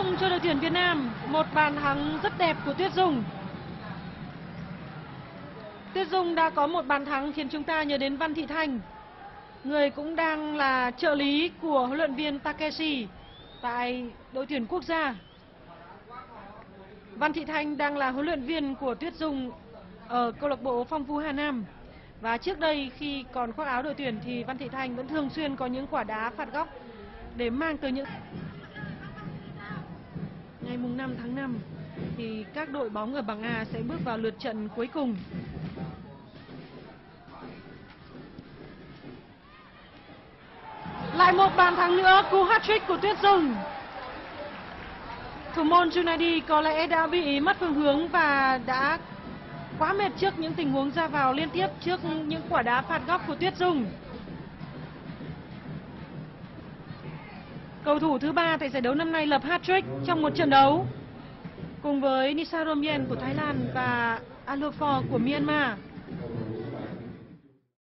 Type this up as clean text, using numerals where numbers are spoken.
mừng cho đội tuyển Việt Nam, một bàn thắng rất đẹp của Tuyết Dung. Tuyết Dung đã có một bàn thắng khiến chúng ta nhớ đến Văn Thị Thanh, người cũng đang là trợ lý của huấn luyện viên Takeshi tại đội tuyển quốc gia. Văn Thị Thanh đang là huấn luyện viên của Tuyết Dung ở câu lạc bộ Phong Phú Hà Nam. Và trước đây khi còn khoác áo đội tuyển thì Văn Thị Thanh vẫn thường xuyên có những quả đá phạt góc để mang tới những... Ngày mùng 5 tháng 5 thì các đội bóng ở bảng A sẽ bước vào lượt trận cuối cùng. Lại một bàn thắng nữa, cú hat-trick của Tuyết Dung. Thủ môn Junaidi có lẽ đã bị mất phương hướng và đã quá mệt trước những tình huống ra vào liên tiếp trước những quả đá phạt góc của Tuyết Dung. Cầu thủ thứ 3 tại giải đấu năm nay lập hat-trick trong một trận đấu cùng với Nisa Romien của Thái Lan và Alofor của Myanmar.